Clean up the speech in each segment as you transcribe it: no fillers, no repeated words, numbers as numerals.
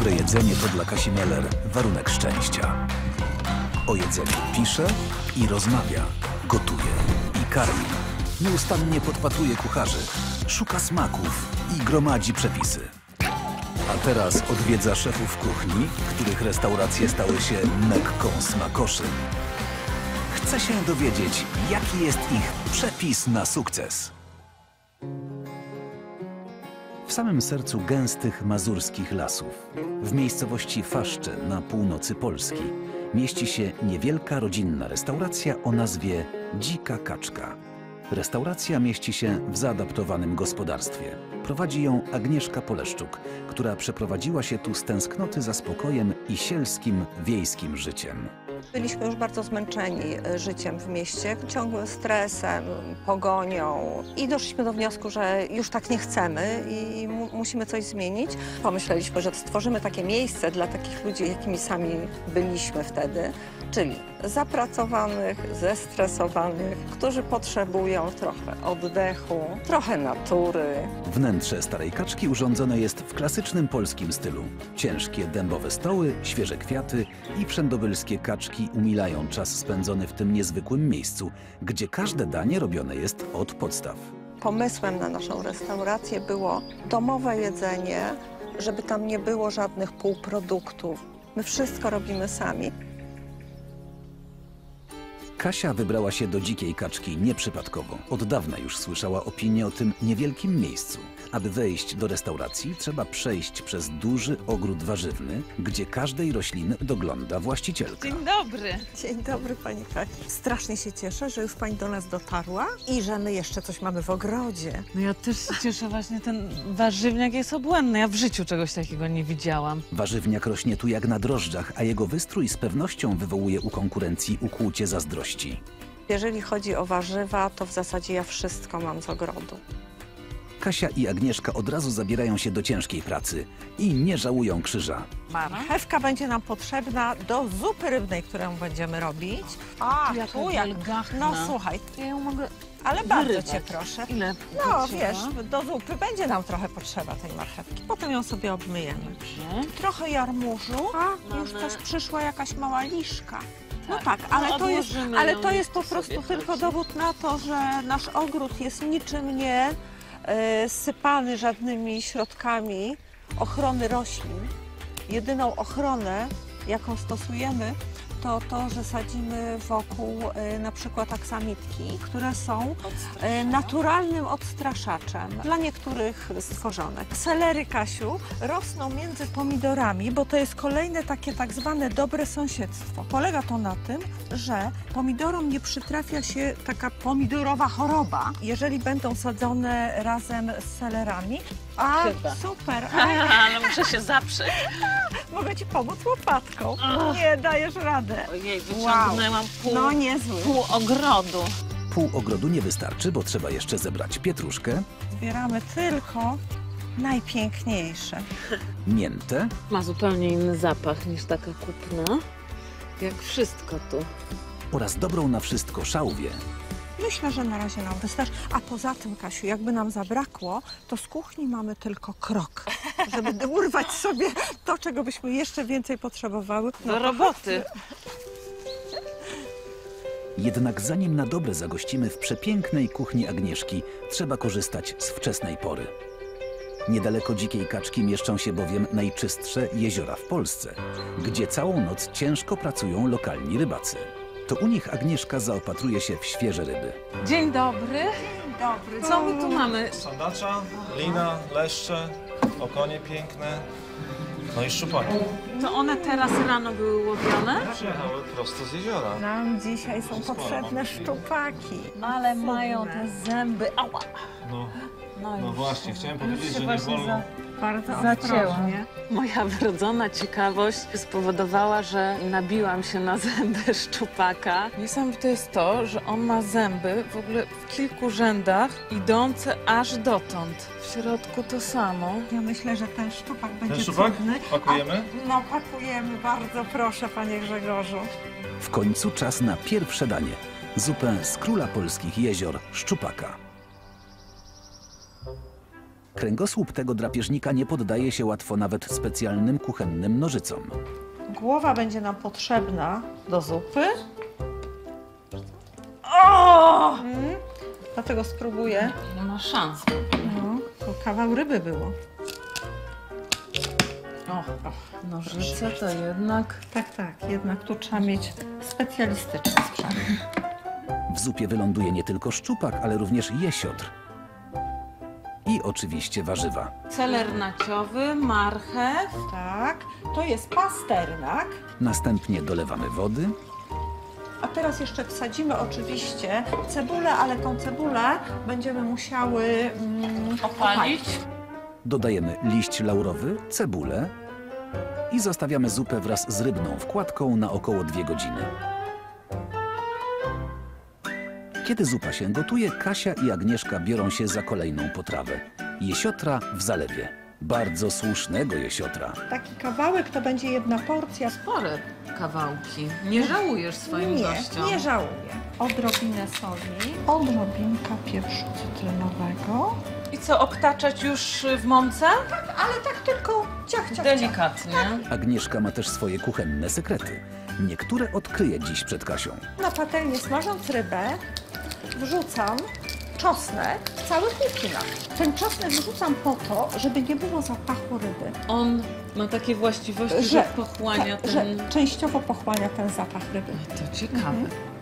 Dobre jedzenie to dla Kasi Meller warunek szczęścia. O jedzeniu pisze i rozmawia, gotuje i karmi. Nieustannie podpatruje kucharzy, szuka smaków i gromadzi przepisy. A teraz odwiedza szefów kuchni, których restauracje stały się Mekką smakoszy. Chce się dowiedzieć, jaki jest ich przepis na sukces. W samym sercu gęstych mazurskich lasów, w miejscowości Faszcze na północy Polski, mieści się niewielka rodzinna restauracja o nazwie Dzika Kaczka. Restauracja mieści się w zaadaptowanym gospodarstwie. Prowadzi ją Agnieszka Poleszczuk, która przeprowadziła się tu z tęsknoty za spokojem i sielskim, wiejskim życiem. Byliśmy już bardzo zmęczeni życiem w mieście, ciągłym stresem, pogonią i doszliśmy do wniosku, że już tak nie chcemy i musimy coś zmienić. Pomyśleliśmy, że stworzymy takie miejsce dla takich ludzi, jakimi sami byliśmy wtedy, czyli zapracowanych, zestresowanych, którzy potrzebują trochę oddechu, trochę natury. Wnętrze Starej Kaczki urządzone jest w klasycznym polskim stylu. Ciężkie dębowe stoły, świeże kwiaty i wszędobylskie kaczki umilają czas spędzony w tym niezwykłym miejscu, gdzie każde danie robione jest od podstaw. Pomysłem na naszą restaurację było domowe jedzenie, żeby tam nie było żadnych półproduktów. My wszystko robimy sami. Kasia wybrała się do Dzikiej Kaczki nieprzypadkowo. Od dawna już słyszała opinię o tym niewielkim miejscu. Aby wejść do restauracji, trzeba przejść przez duży ogród warzywny, gdzie każdej rośliny dogląda właścicielka. Dzień dobry. Dzień dobry, pani Kasiu. Strasznie się cieszę, że już pani do nas dotarła i że my jeszcze coś mamy w ogrodzie. No ja też się cieszę, właśnie ten warzywniak jest obłędny. Ja w życiu czegoś takiego nie widziałam. Warzywniak rośnie tu jak na drożdżach, a jego wystrój z pewnością wywołuje u konkurencji ukłucie zazdrości. Jeżeli chodzi o warzywa, to w zasadzie ja wszystko mam z ogrodu. Kasia i Agnieszka od razu zabierają się do ciężkiej pracy i nie żałują krzyża. Marchewka będzie nam potrzebna do zupy rybnej, którą będziemy robić. A, Jaka tu jak... wielgachna. No słuchaj, Ja ją mogę ale bardzo wyrywać. cię proszę. Ile No potrzeba? wiesz, do zupy będzie nam trochę potrzeba tej marchewki. Potem ją sobie obmyjemy. Dobrze. Trochę jarmużu, a już Mamy- też przyszła jakaś mała liszka. No Tak, tak, no ale to jest, odłożymy ale ją, to niech jest po to prostu sobie tylko chodzi. dowód na to, że nasz ogród jest niczym nie sypany żadnymi środkami ochrony roślin. Jedyną ochronę, jaką stosujemy, to to, że sadzimy wokół na przykład aksamitki, które są naturalnym odstraszaczem dla niektórych stworzonek. Selery, Kasiu, rosną między pomidorami, bo to jest kolejne takie tak zwane dobre sąsiedztwo. Polega to na tym, że pomidorom nie przytrafia się taka pomidorowa choroba, jeżeli będą sadzone razem z selerami. A, Chyba. super! Ale muszę się zaprzeć. Mogę ci pomóc łopatką. Nie, dajesz radę. Ojej, wyciągnęłam No niezły. pół ogrodu. Pół ogrodu nie wystarczy, bo trzeba jeszcze zebrać pietruszkę, Zbieramy tylko najpiękniejsze. miętę, Ma zupełnie inny zapach niż taka kupna. Jak wszystko tu. oraz dobrą na wszystko szałwię. Myślę, że na razie nam wystarczy. A poza tym, Kasiu, jakby nam zabrakło, to z kuchni mamy tylko krok, żeby urwać sobie to, czego byśmy jeszcze więcej potrzebowały. Do roboty. Jednak zanim na dobre zagościmy w przepięknej kuchni Agnieszki, trzeba korzystać z wczesnej pory. Niedaleko Dzikiej Kaczki mieszczą się bowiem najczystsze jeziora w Polsce, gdzie całą noc ciężko pracują lokalni rybacy. To u nich Agnieszka zaopatruje się w świeże ryby. Dzień dobry. Dobry. Co my tu mamy? Sandacza, lina, leszcze, okonie piękne, no i szczupaki. To one teraz rano były łowione? Przyjechały prosto z jeziora. Nam dzisiaj są potrzebne szczupaki. Ale mają te zęby. Ała. No, No, no już. właśnie, chciałem powiedzieć, Już że się nie właśnie wolno. Bardzo Zacięłam. ostrożnie. Moja wrodzona ciekawość spowodowała, że nabiłam się na zęby szczupaka. Niesamowite jest to, że on ma zęby w ogóle w kilku rzędach, idące aż dotąd. W środku to samo. Ja myślę, że ten szczupak będzie Ten szczupak? cudny. Pakujemy? No pakujemy, bardzo proszę, panie Grzegorzu. W końcu czas na pierwsze danie. Zupę z króla polskich jezior szczupaka. Kręgosłup tego drapieżnika nie poddaje się łatwo nawet specjalnym kuchennym nożycom. Głowa będzie nam potrzebna do zupy. O! Dlatego spróbuję. Nie ma szans. No, to kawał ryby było. O, nożyce to jednak... Tak, jednak tu trzeba mieć specjalistyczny sprzęt. W zupie wyląduje nie tylko szczupak, ale również jesiotr. I oczywiście warzywa. Celer naciowy, marchew. Tak, to jest pasternak. Następnie dolewamy wody. A teraz jeszcze wsadzimy oczywiście cebulę, ale tą cebulę będziemy musiały Opalić. Dodajemy liść laurowy, cebulę i zostawiamy zupę wraz z rybną wkładką na około 2 godziny. Kiedy zupa się gotuje, Kasia i Agnieszka biorą się za kolejną potrawę. Jesiotra w zalewie. Bardzo słusznego jesiotra. Taki kawałek to będzie 1 porcja. Spore kawałki. Nie żałujesz swoim gościom? Nie żałuję. Odrobinę soli, odrobinka pieprzu cytrynowego. I co, obtaczać już w mące? Ale tak tylko ciach. Delikatnie. Agnieszka ma też swoje kuchenne sekrety. Niektóre odkryje dziś przed Kasią. Na patelnię smażąc rybę wrzucam czosnek, cały półkila. Ten czosnek wrzucam po to, żeby nie było zapachu ryby. On ma takie właściwości, że pochłania tak, ten... że częściowo pochłania ten zapach ryby. To ciekawe.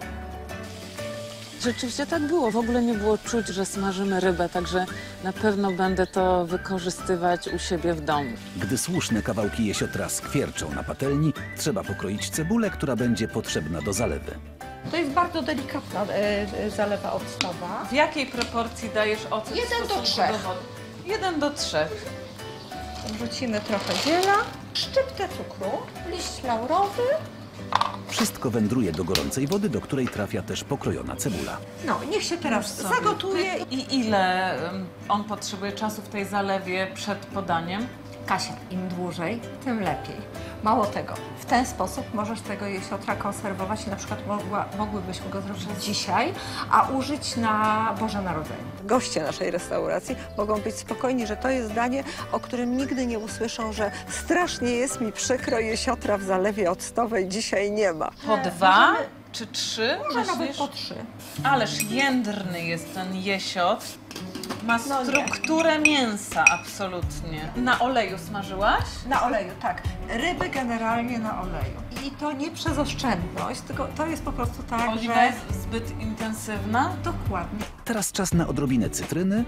Rzeczywiście tak było. W ogóle nie było czuć, że smażymy rybę, także na pewno będę to wykorzystywać u siebie w domu. Gdy słuszne kawałki jesiotra skwierczą na patelni, trzeba pokroić cebulę, która będzie potrzebna do zalewy. To jest bardzo delikatna zalewa octowa. W jakiej proporcji dajesz ocet? 1 do 3. 1 do 3. Wrzucimy trochę ziela, szczyptę cukru, liść laurowy. Wszystko wędruje do gorącej wody, do której trafia też pokrojona cebula. No, niech się teraz zagotuje. I ile on potrzebuje czasu w tej zalewie przed podaniem? Kasia, im dłużej, tym lepiej. Mało tego, w ten sposób możesz tego jesiotra konserwować i na przykład mogłybyśmy go zrobić dzisiaj, a użyć na Boże Narodzenie. Goście naszej restauracji mogą być spokojni, że to jest danie, o którym nigdy nie usłyszą, że strasznie jest mi przykro, jesiotra w zalewie octowej dzisiaj nie ma. Po 2 czy 3? Może nawet po 3. Ależ jędrny jest ten jesiotr. Ma strukturę mięsa, absolutnie. Na oleju smażyłaś? Na oleju, tak. Ryby generalnie na oleju. I to nie przez oszczędność, tylko to jest po prostu tak, Oliwa że... jest zbyt intensywna? Dokładnie. Teraz czas na odrobinę cytryny,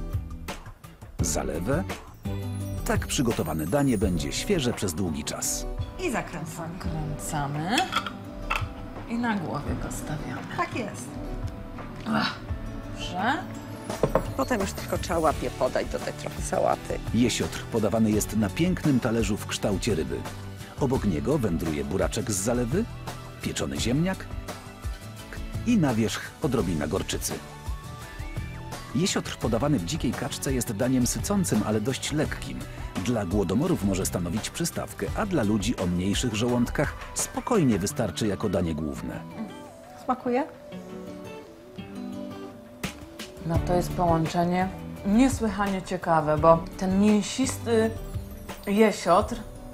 zalewę. Tak przygotowane danie będzie świeże przez długi czas. I zakręcamy. Kręcamy i na głowie go stawiamy. Tak jest. Dobrze. Potem już tylko trzeba łapie podać, dodać trochę sałaty. Jesiotr podawany jest na pięknym talerzu w kształcie ryby. Obok niego wędruje buraczek z zalewy, pieczony ziemniak i na wierzch odrobina gorczycy. Jesiotr podawany w dzikiej kaczce jest daniem sycącym, ale dość lekkim. Dla głodomorów może stanowić przystawkę, a dla ludzi o mniejszych żołądkach spokojnie wystarczy jako danie główne. Smakuje? No to jest połączenie niesłychanie ciekawe, bo ten mięsisty jesiotr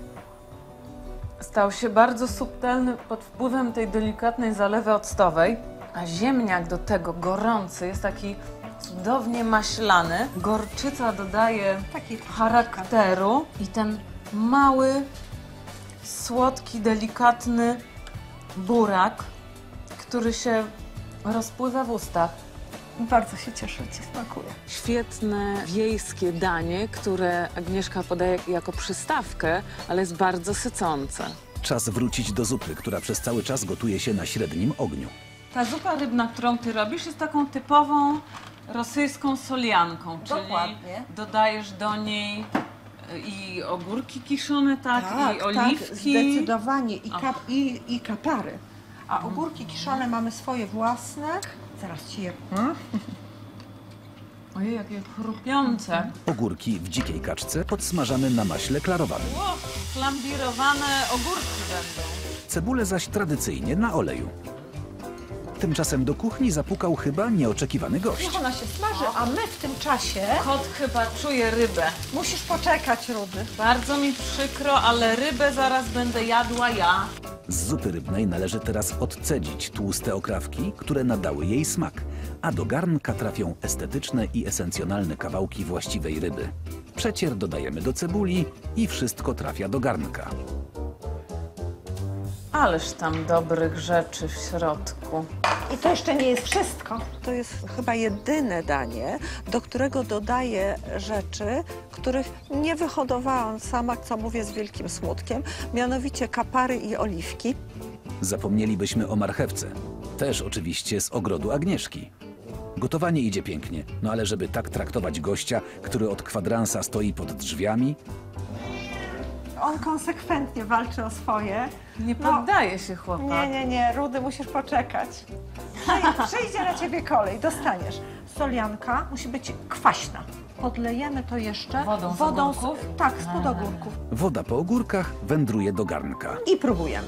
stał się bardzo subtelny pod wpływem tej delikatnej zalewy octowej, a ziemniak do tego gorący jest taki cudownie maślany. Gorczyca dodaje charakteru i ten mały, słodki, delikatny burak, który się rozpływa w ustach. Bardzo się cieszę, że Ci smakuje. Świetne wiejskie danie, które Agnieszka podaje jako przystawkę, ale jest bardzo sycące. Czas wrócić do zupy, która przez cały czas gotuje się na średnim ogniu. Ta zupa rybna, którą ty robisz, jest taką typową rosyjską solianką, czyli Dokładnie. dodajesz do niej i ogórki kiszone, i oliwki. Tak, zdecydowanie. I kapary. A ogórki kiszone mamy swoje własne. Zaraz Ci je... Ojej, jakie chrupiące. Ogórki w dzikiej kaczce podsmażamy na maśle klarowanym. O, flambirowane ogórki będą. Cebulę zaś tradycyjnie na oleju. Tymczasem do kuchni zapukał chyba nieoczekiwany gość. Niech ona się smaży, a my w tym czasie Kot chyba czuje rybę. musisz poczekać, Rudy. Bardzo mi przykro, ale rybę zaraz będę jadła ja. Z zupy rybnej należy teraz odcedzić tłuste okrawki, które nadały jej smak, a do garnka trafią estetyczne i esencjonalne kawałki właściwej ryby. Przecier dodajemy do cebuli i wszystko trafia do garnka. Ależ tam dobrych rzeczy w środku. I to jeszcze nie jest wszystko. To jest chyba jedyne danie, do którego dodaję rzeczy, których nie wyhodowałam sama, co mówię z wielkim smutkiem, mianowicie kapary i oliwki. Zapomnielibyśmy o marchewce. Też oczywiście z ogrodu Agnieszki. Gotowanie idzie pięknie, no ale żeby tak traktować gościa, który od kwadransa stoi pod drzwiami, On konsekwentnie walczy o swoje. Nie poddaje się chłopak. Nie, Rudy, musisz poczekać. Przyjdzie na ciebie kolej, dostaniesz. Solianka musi być kwaśna. Podlejemy to jeszcze Wodą z ogórków? Tak, spod ogórków. woda po ogórkach wędruje do garnka. I próbujemy.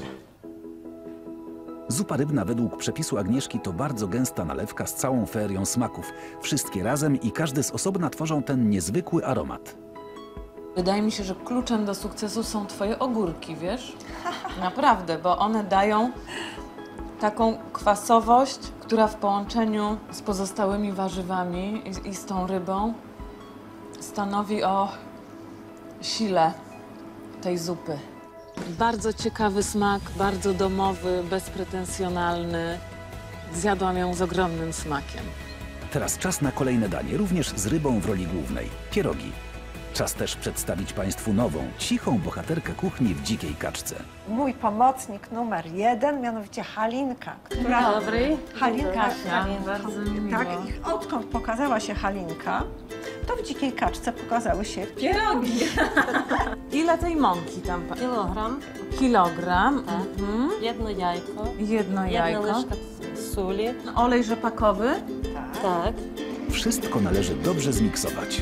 Zupa rybna według przepisu Agnieszki to bardzo gęsta nalewka z całą feerią smaków. Wszystkie razem i każdy z osobna tworzą ten niezwykły aromat. Wydaje mi się, że kluczem do sukcesu są twoje ogórki, wiesz? Naprawdę, bo one dają taką kwasowość, która w połączeniu z pozostałymi warzywami i z tą rybą stanowi o sile tej zupy. Bardzo ciekawy smak, bardzo domowy, bezpretensjonalny. Zjadłam ją z ogromnym smakiem. Teraz czas na kolejne danie, również z rybą w roli głównej – pierogi. Czas też przedstawić Państwu nową, cichą bohaterkę kuchni w Dzikiej Kaczce. Mój pomocnik numer 1, mianowicie Halinka, która... Dobry. Halinka, Kasia, bardzo mi miło. tak, i odkąd pokazała się Halinka, to w Dzikiej Kaczce pokazały się Pierogi. Ile tej mąki tam? Kilogram, Kilogram. jedno jajko, Jedno jedna jajko. łyżka soli. Olej rzepakowy. Tak. Wszystko należy dobrze zmiksować.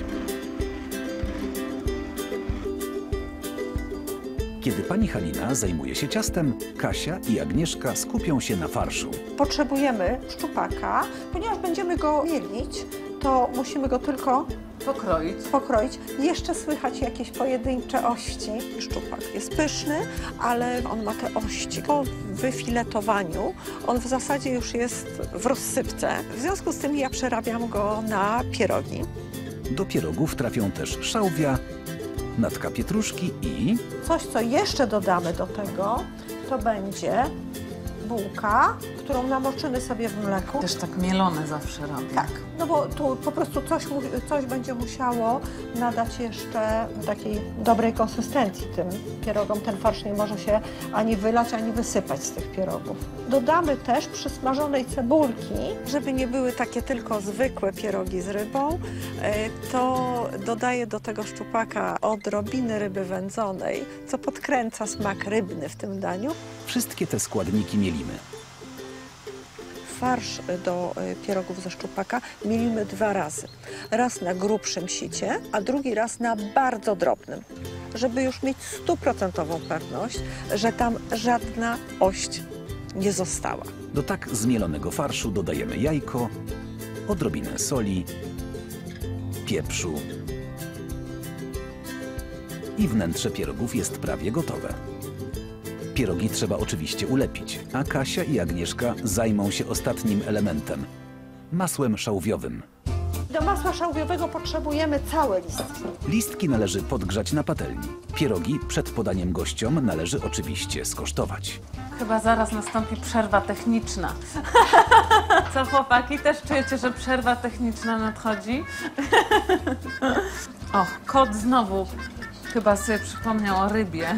Kiedy pani Halina zajmuje się ciastem, Kasia i Agnieszka skupią się na farszu. Potrzebujemy szczupaka, ponieważ będziemy go mielić, to musimy go tylko pokroić. Jeszcze słychać jakieś pojedyncze ości. Szczupak jest pyszny, ale on ma te ości. Po wyfiletowaniu on w zasadzie już jest w rozsypce. W związku z tym ja przerabiam go na pierogi. Do pierogów trafią też szałwia, natka pietruszki i Coś, co jeszcze dodamy do tego, to będzie bułka, którą namoczymy sobie w mleku. Też tak mielone zawsze robię. Tak, no bo tu po prostu coś będzie musiało nadać jeszcze takiej dobrej konsystencji tym pierogom. Ten farsz nie może się ani wylać, ani wysypać z tych pierogów. Dodamy też przysmażonej cebulki. Żeby nie były takie tylko zwykłe pierogi z rybą, to dodaję do tego szczupaka odrobiny ryby wędzonej, co podkręca smak rybny w tym daniu. wszystkie te składniki mielimy. Farsz do pierogów ze szczupaka mielimy 2 razy. Raz na grubszym sicie, a drugi raz na bardzo drobnym, żeby już mieć 100% pewność, że tam żadna ość nie została. Do tak zmielonego farszu dodajemy jajko, odrobinę soli, pieprzu i wnętrze pierogów jest prawie gotowe. Pierogi trzeba oczywiście ulepić, a Kasia i Agnieszka zajmą się ostatnim elementem – masłem szałwiowym. Do masła szałwiowego potrzebujemy całe listki. Listki należy podgrzać na patelni. Pierogi przed podaniem gościom należy oczywiście skosztować. Chyba zaraz nastąpi przerwa techniczna. Co, chłopaki, też czujecie, że przerwa techniczna nadchodzi? O, kot znowu chyba sobie przypomniał o rybie.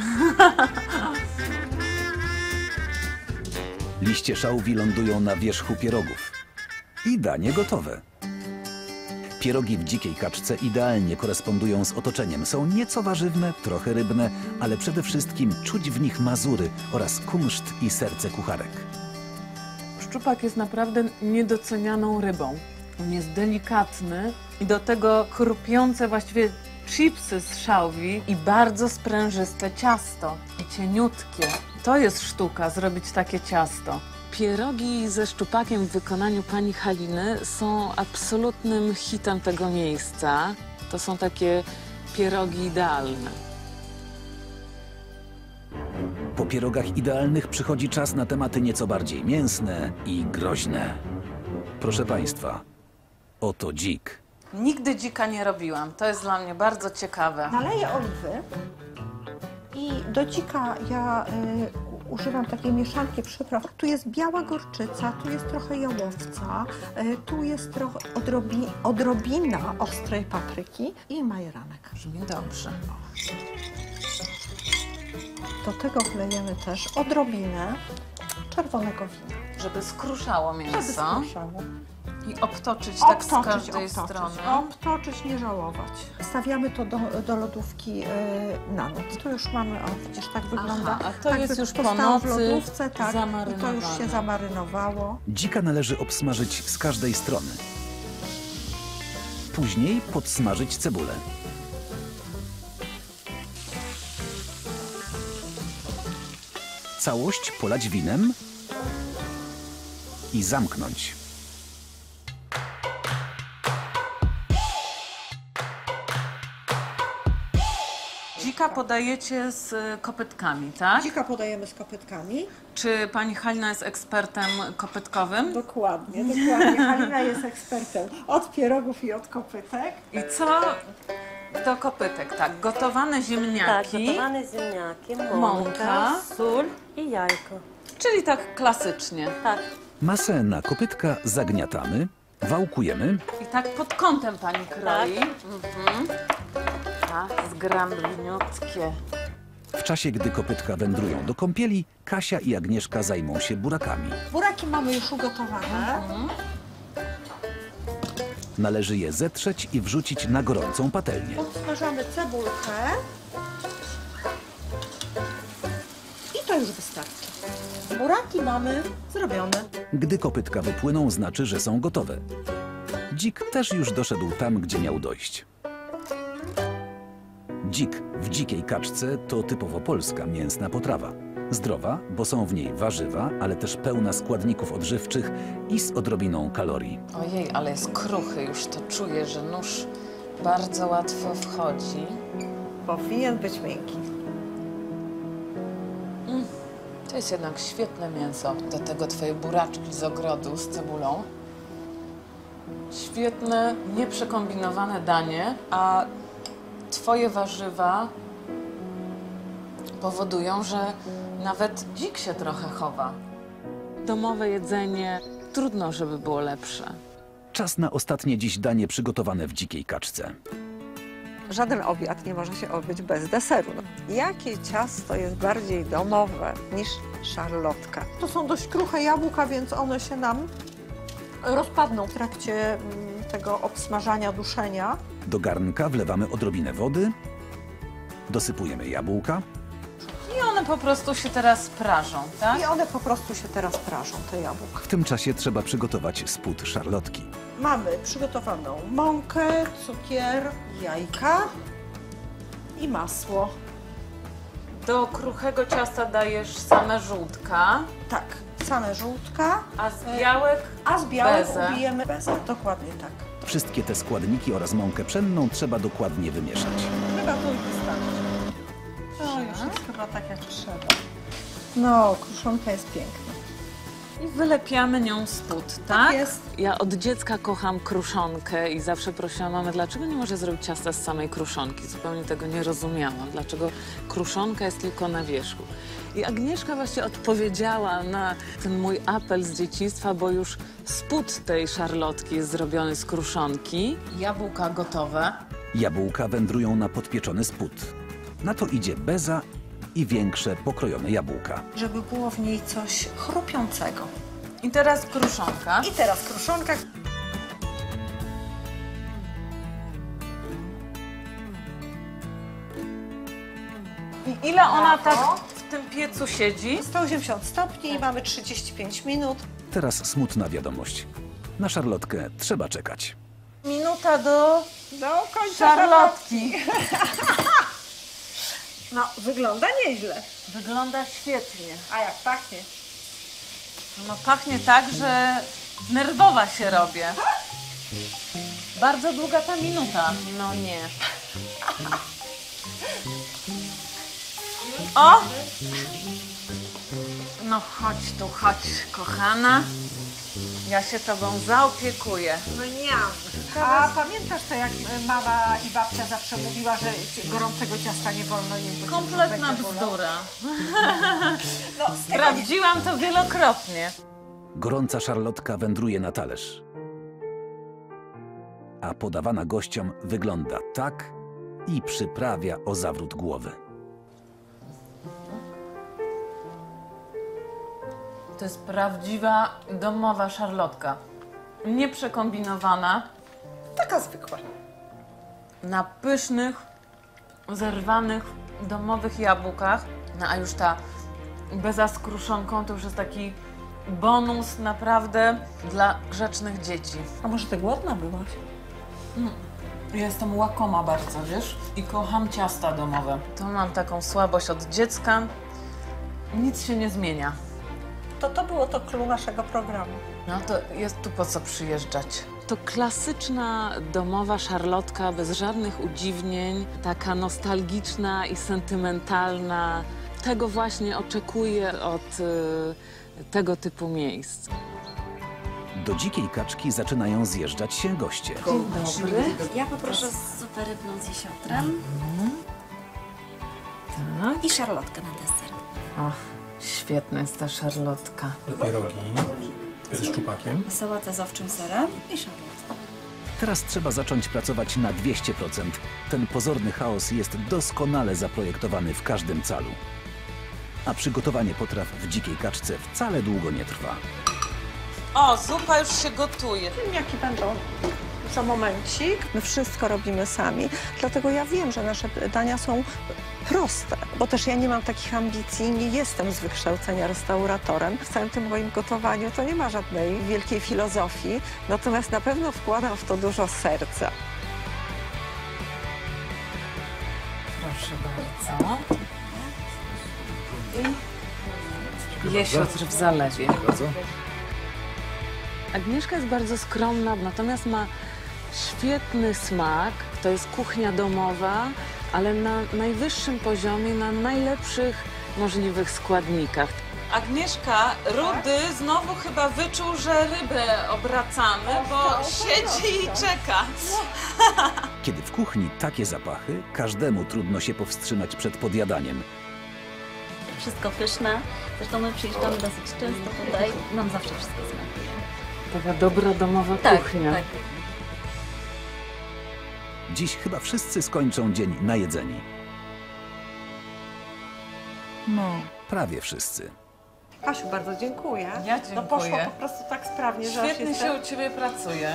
Liście szałwi lądują na wierzchu pierogów. I danie gotowe. Pierogi w Dzikiej Kaczce idealnie korespondują z otoczeniem. Są nieco warzywne, trochę rybne, ale przede wszystkim czuć w nich Mazury oraz kunszt i serce kucharek. Szczupak jest naprawdę niedocenianą rybą. On jest delikatny i do tego krupiące właściwie chipsy z szałwi i bardzo sprężyste ciasto i cieniutkie. To jest sztuka, zrobić takie ciasto. Pierogi ze szczupakiem w wykonaniu pani Haliny są absolutnym hitem tego miejsca. To są takie pierogi idealne. Po pierogach idealnych przychodzi czas na tematy nieco bardziej mięsne i groźne. Proszę Państwa, oto dzik. Nigdy dzika nie robiłam. To jest dla mnie bardzo ciekawe. Naleję oliwy i do dzika ja używam takiej mieszanki przypraw. Tu jest biała gorczyca, tu jest trochę jałowca, tu jest trochę odrobina ostrej papryki i majeranek. Brzmi dobrze. Do tego wlejemy też odrobinę czerwonego wina. Żeby skruszało Żeby mięso skruszało. i obtoczyć tak z każdej strony. Obtoczyć, nie żałować. Stawiamy to do lodówki na noc. Tu już mamy, o widzisz, tak wygląda. Aha, a to tak jest już po stało w nocy lodówce, tak, i to już się zamarynowane. zamarynowało. Dzika należy obsmażyć z każdej strony. Później podsmażyć cebulę. Całość polać winem i zamknąć. Dzika podajecie z kopytkami, tak? Dzika podajemy z kopytkami. Czy pani Halina jest ekspertem kopytkowym? Dokładnie, dokładnie. Halina jest ekspertem od pierogów i od kopytek. I co do kopytek? Tak, gotowane Tak, ziemniaki, gotowane ziemniaki, Mąka. mąka, sól i jajko. czyli tak klasycznie. Tak, Masę na kopytka zagniatamy, wałkujemy, I tak pod kątem pani kroi. Tak, zgrabniutkie. w czasie gdy kopytka wędrują do kąpieli, Kasia i Agnieszka zajmą się burakami. Buraki mamy już ugotowane. Należy je zetrzeć i wrzucić na gorącą patelnię. Podsmażamy cebulkę. I to już wystarczy. Buraki mamy zrobione. Gdy kopytka wypłyną, znaczy, że są gotowe. Dzik też już doszedł tam, gdzie miał dojść. Dzik w dzikiej kaczce to typowo polska mięsna potrawa. Zdrowa, bo są w niej warzywa, ale też pełna składników odżywczych i z odrobiną kalorii. Ojej, ale jest kruchy, już to czuję, że nóż bardzo łatwo wchodzi. Powinien być miękki. To jest jednak świetne mięso. Do tego twoje buraczki z ogrodu z cebulą. Świetne, nieprzekombinowane danie, a twoje warzywa powodują, że nawet dzik się trochę chowa. Domowe jedzenie, trudno, żeby było lepsze. Czas na ostatnie dziś danie przygotowane w dzikiej kaczce. Żaden obiad nie może się odbyć bez deseru. Jakie ciasto jest bardziej domowe niż szarlotka? To są dość kruche jabłka, więc one się nam rozpadną w trakcie tego obsmażania, duszenia. Do garnka wlewamy odrobinę wody, dosypujemy jabłka, I one po prostu się teraz prażą, tak? I one po prostu się teraz prażą, te jabłka. w tym czasie trzeba przygotować spód szarlotki. Mamy przygotowaną mąkę, cukier, jajka i masło. Do kruchego ciasta dajesz same żółtka, Tak, same żółtka, a z białek a z białek bezę. ubijemy bezę. Dokładnie tak. Wszystkie te składniki oraz mąkę pszenną trzeba dokładnie wymieszać. Chyba to wystarczy. To już jest chyba tak jak trzeba. No, kruszonka jest piękna. I wylepiamy nią spód, tak? jest. Ja od dziecka kocham kruszonkę i zawsze prosiłam mamę, dlaczego nie może zrobić ciasta z samej kruszonki. Zupełnie tego nie rozumiałam, dlaczego kruszonka jest tylko na wierzchu. I Agnieszka właśnie odpowiedziała na ten mój apel z dzieciństwa, bo już spód tej szarlotki jest zrobiony z kruszonki. Jabłka gotowe. Jabłka wędrują na podpieczony spód. Na to idzie beza i większe pokrojone jabłka. Żeby było w niej coś chrupiącego. I teraz kruszonka. I teraz kruszonka. I ile ona tak w tym piecu siedzi? 180 stopni i mamy 35 minut. Teraz smutna wiadomość. Na szarlotkę trzeba czekać. Minuta do końca szarlotki. No, wygląda nieźle. Wygląda świetnie. A jak pachnie? No pachnie tak, że nerwowa się robię. Bardzo długa ta minuta. No nie. O! No chodź tu, chodź, kochana. Ja się tobą zaopiekuję. No nie. A pamiętasz to, jak mama i babcia zawsze mówiła, że gorącego ciasta nie wolno jeść? bo Kompletna będzie bolał? bzdura. No, z tego nie... Sprawdziłam to wielokrotnie. Gorąca szarlotka wędruje na talerz. A podawana gościom wygląda tak i przyprawia o zawrót głowy. To jest prawdziwa domowa szarlotka. Nieprzekombinowana, Taka zwykła. na pysznych, zerwanych, domowych jabłkach. No a już ta beza z kruszonką to już jest taki bonus naprawdę dla grzecznych dzieci. A może ty głodna byłaś? Ja jestem łakoma bardzo, wiesz? I kocham ciasta domowe. To mam taką słabość od dziecka. Nic się nie zmienia. To było to clue naszego programu. No to jest tu po co przyjeżdżać. To klasyczna domowa szarlotka bez żadnych udziwnień, taka nostalgiczna i sentymentalna. Tego właśnie oczekuję od tego typu miejsc. Do dzikiej kaczki zaczynają zjeżdżać się goście. Dobry. Ja poproszę zupę rybną z jesiotrem Tak. i szarlotkę na deser. Och, świetna jest ta szarlotka. Pierogi z szczupakiem. Sałatę z owczym serem i szarlotkę. Teraz trzeba zacząć pracować na 200%. Ten pozorny chaos jest doskonale zaprojektowany w każdym calu. A przygotowanie potraw w dzikiej kaczce wcale długo nie trwa. O, zupa już się gotuje. Jaki będą za momencik? My wszystko robimy sami, dlatego ja wiem, że nasze dania są proste, bo też ja nie mam takich ambicji, nie jestem z wykształcenia restauratorem. W całym tym moim gotowaniu to nie ma żadnej wielkiej filozofii, natomiast na pewno wkładam w to dużo serca. Proszę bardzo. I jesiotr w zalewie. Bardzo. Agnieszka jest bardzo skromna, natomiast ma świetny smak. To jest kuchnia domowa, ale na najwyższym poziomie, na najlepszych możliwych składnikach. Agnieszka, Rudy znowu chyba wyczuł, że rybę obracamy, bo siedzi i czeka. Kiedy w kuchni takie zapachy, każdemu trudno się powstrzymać przed podjadaniem. Wszystko pyszne. Zresztą my przyjeżdżamy dosyć często tutaj. Nam zawsze wszystko smakuje. Taka dobra domowa kuchnia. Tak. Dziś chyba wszyscy skończą dzień najedzeni. No, prawie wszyscy. Kasiu, bardzo dziękuję. Ja No dziękuję. poszło po prostu tak sprawnie, że aż Świetnie jestem... się u Ciebie pracuje.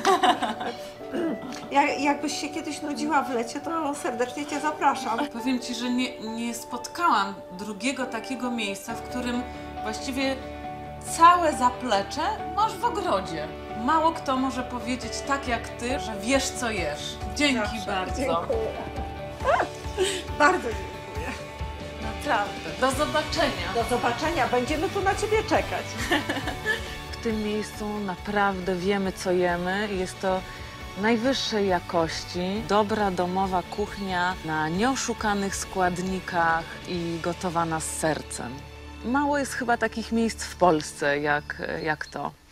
Jakbyś się kiedyś nudziła w lecie, to serdecznie Cię zapraszam. Powiem Ci, że nie spotkałam drugiego takiego miejsca, w którym właściwie całe zaplecze masz w ogrodzie. Mało kto może powiedzieć tak jak Ty, że wiesz co jesz. Dzięki bardzo. Dziękuję. Bardzo dziękuję. Naprawdę. Do zobaczenia. Do zobaczenia. Będziemy tu na Ciebie czekać. W tym miejscu naprawdę wiemy co jemy. Jest to najwyższej jakości, dobra domowa kuchnia na nieoszukanych składnikach i gotowana z sercem. Mało jest chyba takich miejsc w Polsce jak to.